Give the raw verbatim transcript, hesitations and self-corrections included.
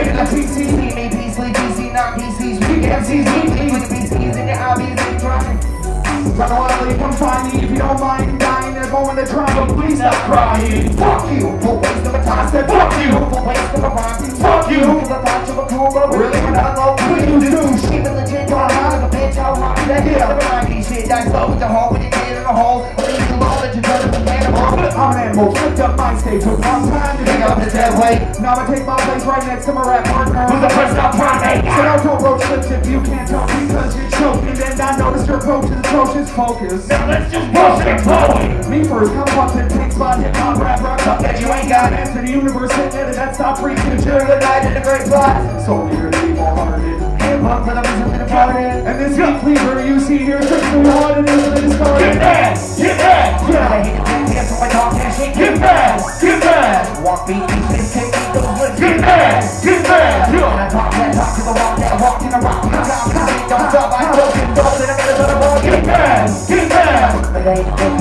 in the P C. Me, me, P C, P C, not P Cs. We M Cs, we leave with the P Cs in your hobbies and trying. Run wildly, come find me if you don't mind dying. There's moment to try, but please stop crying. Fuck you, for waste of a time. Said fuck you, for waste of a rhyme. Fuck you, cause I thought you were cool, but really we're not low. What you do? She was legit, going out of a bitch, how hard that is. Never mind these shit, I slow with the hole, with your kid in the hole. I leave you alone, let you turn to an animal. I'm an animal, flipped up my stage, took long time to pick up the dead weight. Now I take my place right next to my rap partner, who's the first up primate. So don't don't roach lips if you can't tell because you're choking. Then I noticed your approach is atrocious. Focus. Now let's just bullshit and flowing. Me first, come up and pink spot, hip hop, rap, rock, up that you ain't got. Answer the universe, hit it, and that's not free. Future of the night in a great spot. So here to be more hearted. Hip hop, but I'm just in the party. And this heat cleaver you see here, six to one, and this is the Get back! Get back! Yeah! I hate to take this, so I talk that shit. Get back! Get back! Walk beat, beat, beat, take me, those lips. Get back! Get back! Yeah! And I talk that talk, cause I walk that walk, and I rock. I got, I don't stop, I don't get those in the middle of the ball. Get back! Get back! But I ain't